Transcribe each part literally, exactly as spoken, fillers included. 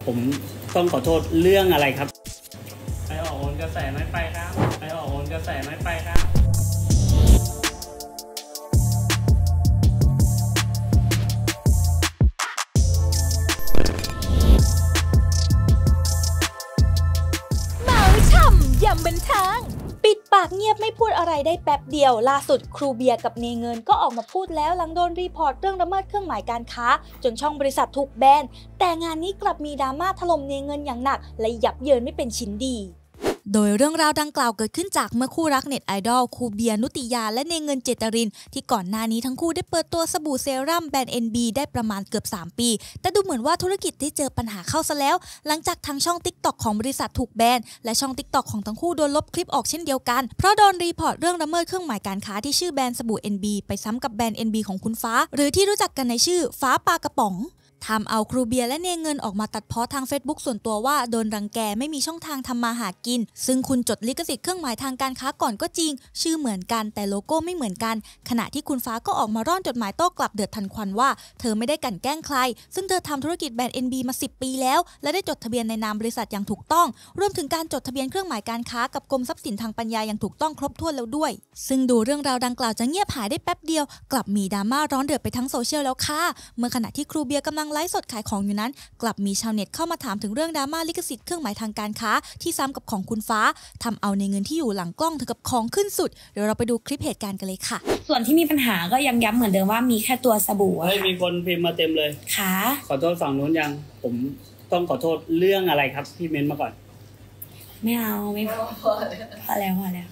ผมต้องขอโทษเรื่องอะไรครับไปออกโหนกระแสไม่ไปครับไปออกโหนกระแสไม่ไปครับเมาช่ำยำบันเทิงปิดปากเงียบไม่พูดอะไรได้แป๊บเดียวล่าสุดครูเบียร์กับเนเงินก็ออกมาพูดแล้วหลังโดนรีพอร์ตเรื่องละเมิดเครื่องหมายการค้าจนช่องบริษัทถูกแบนแต่งานนี้กลับมีดราม่าถล่มเนเงินอย่างหนักและยับเยินไม่เป็นชิ้นดีโดยเรื่องราวดังกล่าวเกิดขึ้นจากเมื่อคู่รักเน็ตไอดอลครูเบียร์นุติยาและเนเงินเจตรินที่ก่อนหน้านี้ทั้งคู่ได้เปิดตัวสบู่เซรั่มแบรนด์ เอ็น บี ได้ประมาณเกือบสามปีแต่ดูเหมือนว่าธุรกิจได้เจอปัญหาเข้าซะแล้วหลังจากทางช่อง ติ๊กต็อก ของบริษัทถูกแบนและช่อง ติ๊กต็อก ของทั้งคู่โดนลบคลิปออกเช่นเดียวกันเพราะโดนรีพอร์ตเรื่องละเมิดเครื่องหมายการค้าที่ชื่อแบรนด์สบู่ เอ็น บี ไปซ้ำกับแบรนด์ เอ็น บี ของคุณฟ้าหรือที่รู้จักกันในชื่อฟ้าปลากระป๋องทำเอาครูเบียร์และเนเงินออกมาตัดพ้อทาง Facebook ส่วนตัวว่าโดนรังแกไม่มีช่องทางทำมาหากินซึ่งคุณจดลิขสิทธิ์เครื่องหมายทางการค้าก่อนก็จริงชื่อเหมือนกันแต่โลโก้ไม่เหมือนกันขณะที่คุณฟ้าก็ออกมาร่อนจดหมายโต้กลับเดือดทันควันว่าเธอไม่ได้กลั่นแกล้งใครซึ่งเธอทำธุรกิจแบรนด์ เอ็น บี มาสิบปีแล้วและได้จดทะเบียนในนามบริษัทอย่างถูกต้องรวมถึงการจดทะเบียนเครื่องหมายการค้ากับกรมทรัพย์สินทางปัญญาอย่างถูกต้องครบถ้วนแล้วด้วยซึ่งดูเรื่องราวดังกล่าวจะเงียบหายได้แป๊บเดียวกลับมีดราม่าร้อนเดือดไปทั้งโซเชียลแล้วค่ะเมื่อขณะที่ครูเบียร์กำลังไลฟ์สดขายของอยู่นั้นกลับมีชาวเน็ตเข้ามาถามถึงเรื่องดราม่าลิขสิทธิ์เครื่องหมายทางการค้าที่ซ้ำกับของคุณฟ้าทำเอาในเงินที่อยู่หลังกล้องถึงกับของขึ้นสุดเดี๋ยวเราไปดูคลิปเหตุการณ์กันเลยค่ะส่วนที่มีปัญหาก็ยังย้ำเหมือนเดิมว่ามีแค่ตัวสบู่เฮ้ยมีคนพิมพ์มาเต็มเลยค่ะขอโทษฝั่งนู้นยังผมต้องขอโทษเรื่องอะไรครับพี่เม้นมาก่อนไม่เอาไม่พอพอแล้วพอแล้ว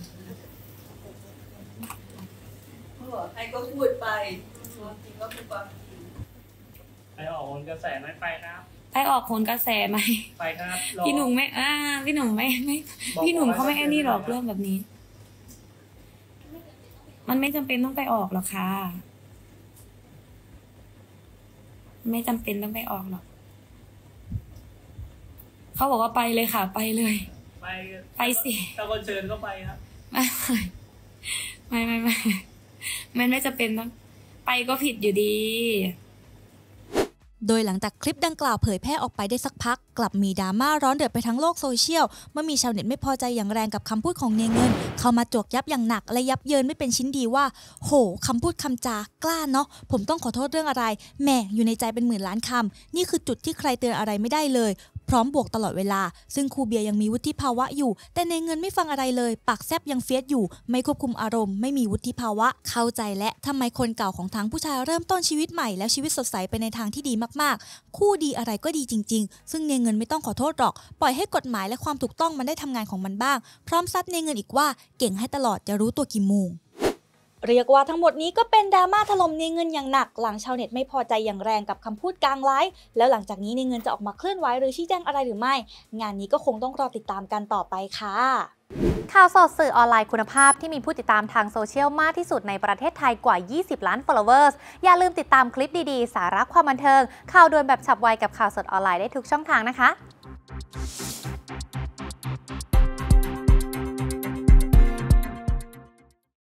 ใครก็พูดไปจริงก็คือความไปออกโหนกระแสไม่ไปครับไปออกโหนกระแสไหมไปครับพี่หนุ่มไม่อ่าพี่หนุ่มไม่ไม่พี่หนุ่มเขาไม่ไอ้นี่หรอกเรื่องแบบนี้มันไม่จำเป็นต้องไปออกหรอกค่ะไม่จำเป็นต้องไปออกหรอกเขาบอกว่าไปเลยค่ะไปเลยไปไปสิถ้าคนเชิญก็ไปครับไม่ไม่ไม่มันไม่จำเป็นต้องไปก็ผิดอยู่ดีโดยหลังจากคลิปดังกล่าวเผยแพร่ออกไปได้สักพักกลับมีดราม่าร้อนเดือดไปทั้งโลกโซเชียลเมื่อมีชาวเน็ตไม่พอใจอย่างแรงกับคำพูดของเนเงินเข้ามาจวกยับอย่างหนักและยับเยินไม่เป็นชิ้นดีว่าโหคำพูดคำจากล้าเนาะผมต้องขอโทษเรื่องอะไรแหมอยู่ในใจเป็นหมื่นล้านคำนี่คือจุดที่ใครเตือนอะไรไม่ได้เลยพร้อมบวกตลอดเวลาซึ่งครูเบียร์ยังมีวุฒิภาวะอยู่แต่ในเงินไม่ฟังอะไรเลยปากแซบยังเฟียสอยู่ไม่ควบคุมอารมณ์ไม่มีวุฒิภาวะเข้าใจและทำไมคนเก่าของทั้งผู้ชายเริ่มต้นชีวิตใหม่แล้วชีวิตสดใสไปในทางที่ดีมากๆคู่ดีอะไรก็ดีจริงๆซึ่งในเงินไม่ต้องขอโทษหรอกปล่อยให้กฎหมายและความถูกต้องมันได้ทำงานของมันบ้างพร้อมซัดในเงินอีกว่าเก่งให้ตลอดจะรู้ตัวกี่โมงเรียกว่าทั้งหมดนี้ก็เป็นดราม่าถล่มเนเงินอย่างหนักหลังชาวเน็ตไม่พอใจอย่างแรงกับคำพูดกลางไลฟ์แล้วหลังจากนี้เนเงินจะออกมาเคลื่อนไหวหรือชี้แจงอะไรหรือไม่งานนี้ก็คงต้องรอติดตามกันต่อไปค่ะข่าวสดสื่อออนไลน์คุณภาพที่มีผู้ติดตามทางโซเชียลมากที่สุดในประเทศไทยกว่ายี่สิบล้าน followers อย่าลืมติดตามคลิปดีๆสาระความบันเทิงข่าวด่วนแบบฉับไวกับข่าวสดออนไลน์ได้ทุกช่องทางนะคะ